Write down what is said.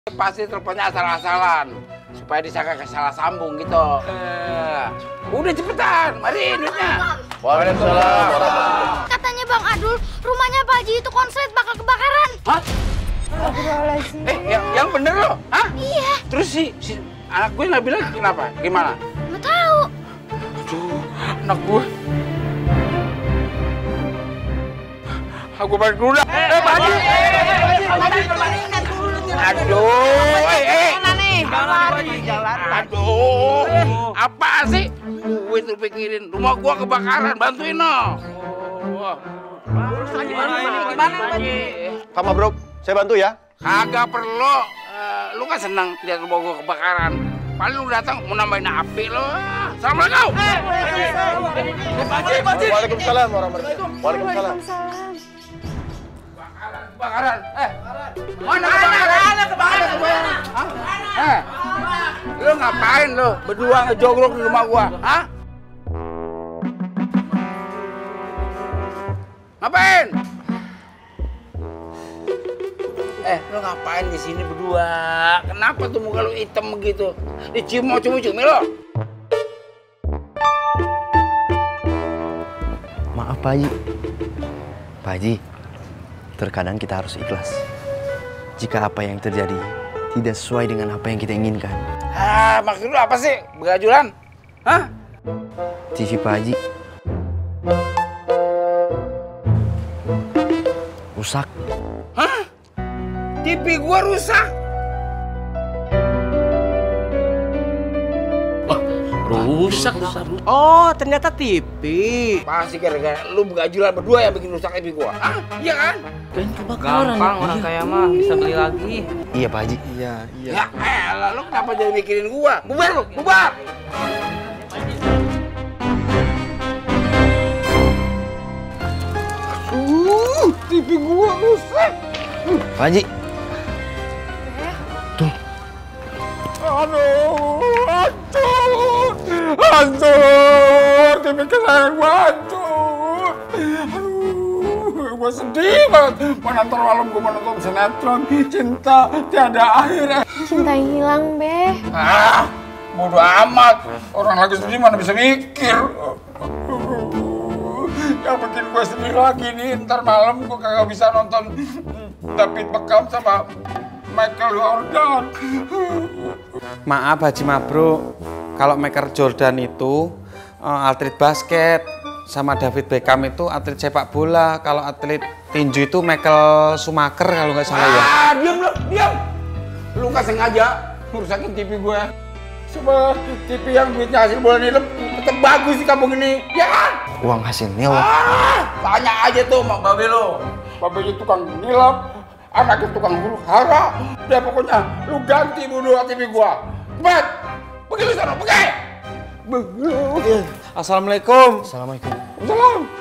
Pasti teleponnya asal-asalan supaya disangka salah sambung gitu. Udah cepetan, mari duitnya. Waalaikumsalam. Katanya Bang Adul, rumahnya Pak Haji itu konslet bakal kebakaran. Hah? Yang bener loh? Hah? Iya. Terus si anak gue nggak bilang kenapa? Gimana? Nggak tahu. Aduh, anak gue. Aku balik dulu dah. Pak Haji. Aduh, aduh, apa sih? Gue tuh pikirin rumah gua kebakaran, bantuin no. Gimana? Sama bro, saya bantu ya. Kagak perlu. Lu kan senang lihat rumah gua kebakaran. Paling lu datang mau nambahin api lo. Assalamualaikum. Waalaikumsalam warahmatullahi wabarakatuh. Waalaikumsalam. Kebakaran. Mana kebakaran? Lu ngapain lu berdua ngejogrok di rumah gua? Hah? Ngapain? Lu ngapain di sini berdua? Kenapa tuh muka lu hitam begitu? Dicium mau cumi-cumi lo? Maaf Pak Haji. Pak Haji, terkadang kita harus ikhlas. Jika apa yang terjadi tidak sesuai dengan apa yang kita inginkan. Maksud lu apa sih? Begajulan? Hah? TV Pak Haji rusak. Hah? TV gua rusak? Rusak. Oh, ternyata TV. Pasti gara-gara lu begajulan berdua yang bikin rusak TV gua. Hah? Iya kan? Gampang orang kaya mah bisa beli lagi. Iya Pak Haji. Iya. Ya elah, lu kenapa jadi mikirin gua? Bubar lu, bubar! TV gua rusak. Pak Haji. Tuh. Aduh, hancur, TV kesayangan gua hancur. Aduh, gua sedih banget. Mau nonton malam gua mau nonton sinetron Cinta Tiada Akhir. Cinta yang hilang, Beh. Bodo amat. Orang lagi sedih mana bisa mikir. Yang bikin gue sedih lagi nih, ntar malam gue kagak bisa nonton David Beckham sama Michael Jordan. Maaf Haji Mabro, kalau Michael Jordan itu atlet basket, sama David Beckham itu atlet sepak bola. Kalau atlet tinju itu Michael Schumacher kalau nggak salah ya. Diam lu, diam. Lu nggak sengaja ngerusakin TV gue. Coba TV yang duitnya hasil bola nilep tetap bagus di kampung ini, ya kan? Uang hasil nilep. Tanya aja tuh sama babe lo. Babe itu tukang nilep, anaknya tukang huru hara. Udah pokoknya lu ganti dulu TV gua. Cepat, pergi lu sana, pergi. Assalamualaikum. Assalamualaikum. Salam.